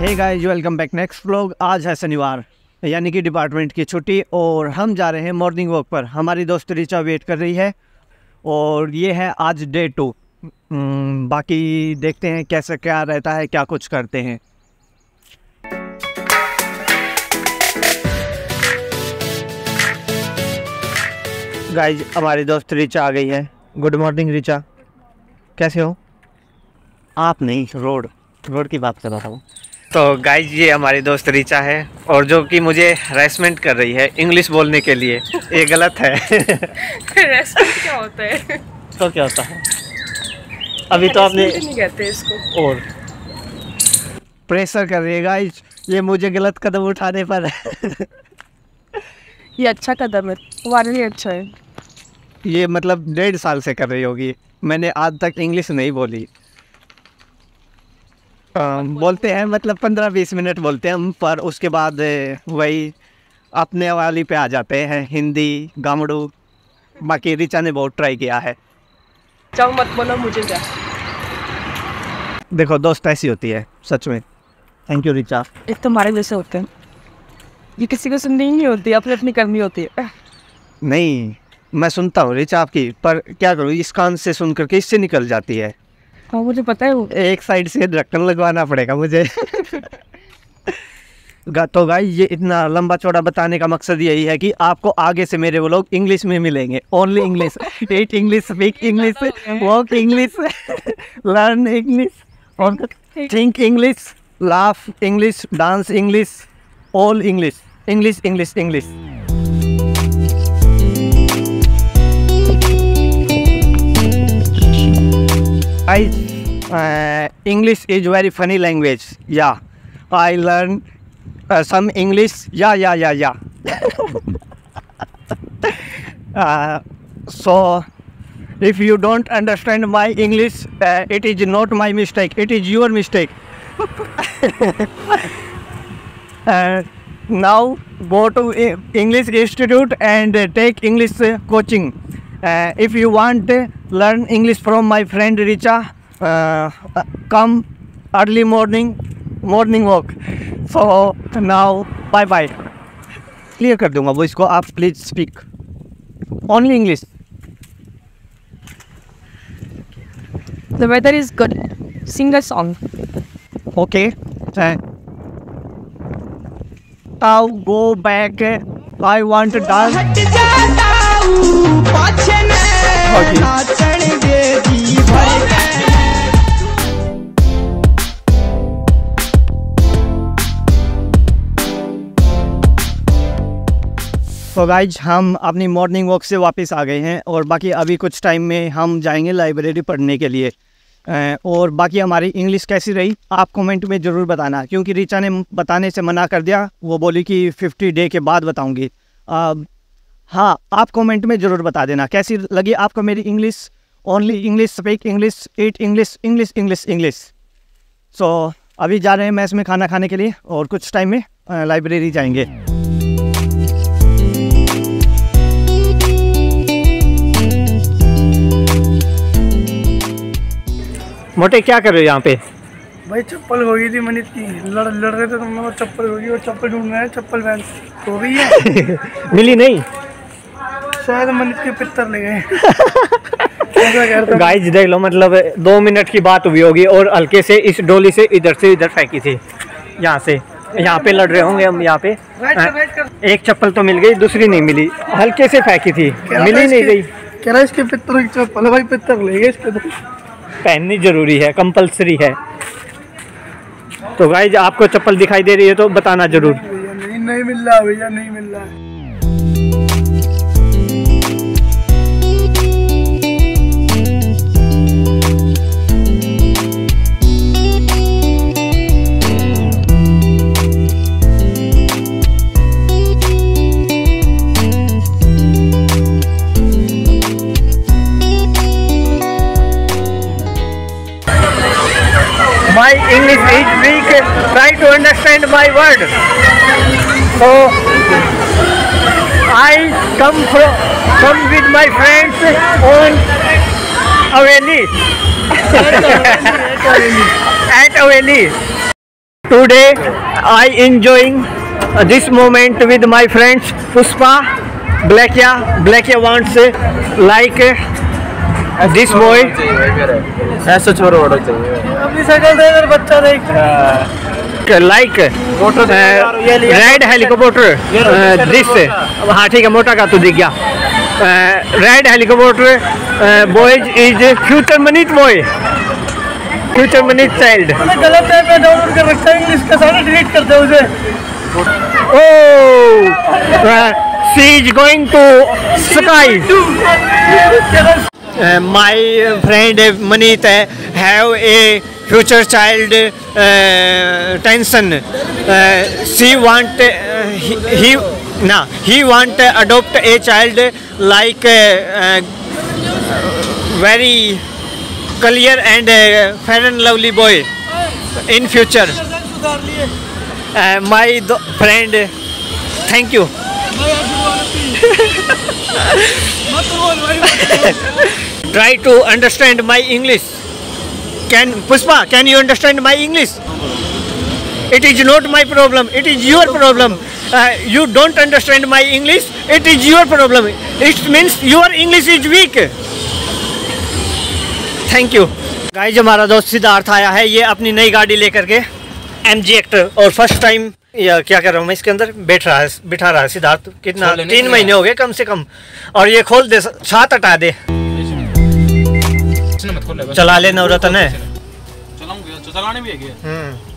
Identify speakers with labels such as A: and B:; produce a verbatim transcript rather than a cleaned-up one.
A: हे guys, welcome back next vlog. आज है शनिवार यानी कि डिपार्टमेंट की छुट्टी और हम जा रहे हैं मॉर्निंग वॉक पर। हमारी दोस्त रिचा वेट कर रही है और ये है आज डे टू। बाकी देखते हैं कैसे क्या रहता है, क्या कुछ करते हैं। गाइस, हमारी दोस्त रिचा आ गई है। गुड मॉर्निंग रिचा, कैसे हो? आप नहीं, रोड रोड की बात कर रहा था। तो गाइज, ये हमारी दोस्त रिचा है और जो कि मुझे हरेसमेंट कर रही है इंग्लिश बोलने के लिए। ये गलत है।
B: हरेसमेंट क्या होता है?
A: तो क्या होता है? अभी तो आपने
B: नहीं कहते इसको।
A: और प्रेशर कर रही है गाइज ये मुझे गलत कदम उठाने पर।
B: ये अच्छा कदम है, तुम्हारे लिए अच्छा है।
A: ये मतलब डेढ़ साल से कर रही होगी। मैंने आज तक इंग्लिश नहीं बोली। आ, बोलते हैं मतलब पंद्रह बीस मिनट बोलते हैं हम, पर उसके बाद वही अपने वाली पे आ जाते हैं, हिंदी गामड़ू। बाकी रिचा ने बहुत ट्राई किया है।
B: जाओ मत बोलो मुझे जा।
A: देखो दोस्त ऐसी होती है सच में। Thank you Richa.
B: एक तुम्हारे जैसे होते हैं, ये किसी को सुननी ही नहीं होती, अपनी अपनी करनी होती है।
A: नहीं, मैं सुनता हूँ रिचा आपकी, पर क्या करूँ, इस कान से सुन करके इससे निकल जाती है।
B: हाँ मुझे पता है वो।
A: एक साइड से ढक्कन लगवाना पड़ेगा मुझे। तो गाइस, ये इतना लंबा चौड़ा बताने का मकसद यही है कि आपको आगे से मेरे वो लोग इंग्लिश में मिलेंगे। Only English, eat English, speak English, walk English, learn English और think English, laugh English, dance English, all English, English English English. I uh, English is very funny language. Yeah, I learn uh, some English. Yeah, yeah, yeah, yeah. uh, so, if you don't understand my English, uh, it is not my mistake. It is your mistake. uh, now go to English Institute and uh, take English uh, coaching. Uh, if you want to learn English from my friend Richa, uh, come early morning morning walk. So now bye bye. Clear कर दूंगा वो इसको, आप please speak only English.
B: The weather is good. Sing a song.
A: Okay. Uh, now go back. I want to dance. तो guys, हम अपनी morning walk से वापस आ गए हैं और बाकी अभी कुछ टाइम में हम जाएंगे लाइब्रेरी पढ़ने के लिए। और बाकी हमारी इंग्लिश कैसी रही आप कमेंट में ज़रूर बताना, क्योंकि रिचा ने बताने से मना कर दिया। वो बोली कि फिफ्टी डे के बाद बताऊंगी। हाँ, आप कमेंट में ज़रूर बता देना कैसी लगी आपको मेरी English. Only English, speak English, eat English, English English English. So अभी जा रहे हैं मैस में खाना खाने के लिए और कुछ टाइम में लाइब्रेरी जाएंगे। मोटे क्या कर रहे हो यहाँ पे?
C: भाई चप्पल हो गई थी मनीष की, लड़ लड़ रहे थे तो मैं चप्पल हो गई, वो चप्पल ढूंढ रहे हैं, चप्पल पहन हो गई है। मिली
A: नहीं,
C: शायद मनीष के पित्तर ले गए।
A: गाइस देख लो, मतलब दो मिनट की बात हुई होगी और हल्के से इस डोली से इधर से इधर फेंकी थी। यहाँ से यहाँ पे लड़ रहे होंगे हम। यहाँ पे एक चप्पल तो मिल गई, दूसरी नहीं मिली, हल्के से फेंकी थी, मिली नहीं गई।
C: कह रहा इसके पित्तर की चप्पल, भाई पित्तर ले गए इसके, तो
A: पहननी जरूरी है, कंपलसरी है। तो गाइज, आपको चप्पल दिखाई दे रही है तो बताना जरूर।
C: नहीं नहीं मिल रहा भैया, नहीं मिल रहा है।
A: My English is weak. Try to understand my word. So I come from come with my friends on Haveli at Haveli. Today I enjoying this moment with my friends Puspa, Blackia. Blackia wants like this boy.
D: ऐसा छोरो बड़ा चाहिए
C: अपनी शक्ल दे इधर बच्चा देख
A: Like red helicopter this हाँ ठीक है मोटा का तो दिख गया red helicopter boys is future Manit boy future Manit child
C: मैंने गलत ऐप पे डाउनलोड कर रखा है इंग्लिश का सारा डिलीट कर दे उसे
A: oh she is going to sky my friend Manit have a future child uh, tension uh, she want uh, he, he nah he want to adopt a child like uh, uh, very clear and uh, fair and lovely boy in future uh, my friend thank you try to understand my English. Can Puspa, can you understand my English? It is not my problem. It is your problem. Uh, you don't understand my English. It is your problem. It means your English is weak. Thank you. Guys हमारा दोस्त सिद्धार्थ आया है ये अपनी नई गाड़ी लेकर के एम जी एक्टर और फर्स्ट टाइम या क्या कर रहा हूँ मैं इसके अंदर बैठ रहा है बिठा रहा है सिद्धार्थ कितना तीन महीने हो गए कम से कम और ये खोल दे साथ हटा दे चला ले नवरत्न है
D: चलाऊंगा चलाने भी है